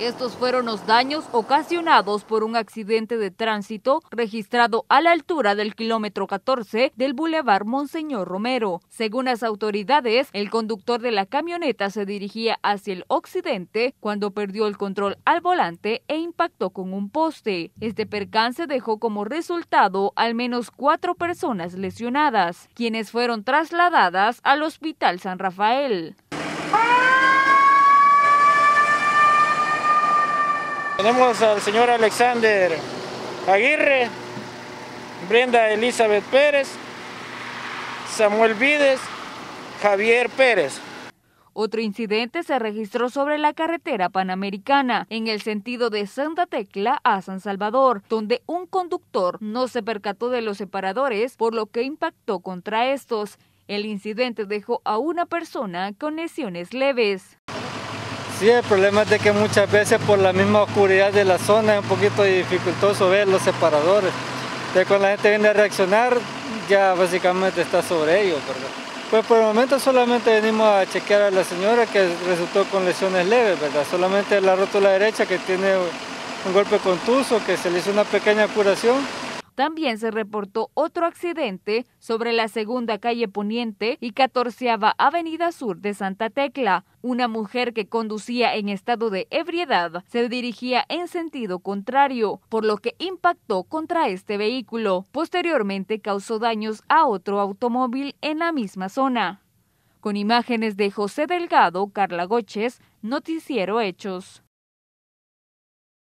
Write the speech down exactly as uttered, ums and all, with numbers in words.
Estos fueron los daños ocasionados por un accidente de tránsito registrado a la altura del kilómetro catorce del Boulevard Monseñor Romero. Según las autoridades, el conductor de la camioneta se dirigía hacia el occidente cuando perdió el control al volante e impactó con un poste. Este percance dejó como resultado al menos cuatro personas lesionadas, quienes fueron trasladadas al Hospital San Rafael. Tenemos al señor Alexander Aguirre, Brenda Elizabeth Pérez, Samuel Vides, Javier Pérez. Otro incidente se registró sobre la carretera panamericana, en el sentido de Santa Tecla a San Salvador, donde un conductor no se percató de los separadores, por lo que impactó contra estos. El incidente dejó a una persona con lesiones leves. Sí, el problema es de que muchas veces por la misma oscuridad de la zona es un poquito dificultoso ver los separadores. Entonces cuando la gente viene a reaccionar, ya básicamente está sobre ellos, ¿verdad? Pues por el momento solamente venimos a chequear a la señora que resultó con lesiones leves, ¿verdad? Solamente la rótula derecha que tiene un golpe contuso, que se le hizo una pequeña curación. También se reportó otro accidente sobre la segunda calle Poniente y catorceava Avenida Sur de Santa Tecla. Una mujer que conducía en estado de ebriedad se dirigía en sentido contrario, por lo que impactó contra este vehículo. Posteriormente causó daños a otro automóvil en la misma zona. Con imágenes de José Delgado, Carla Goches, Noticiero Hechos.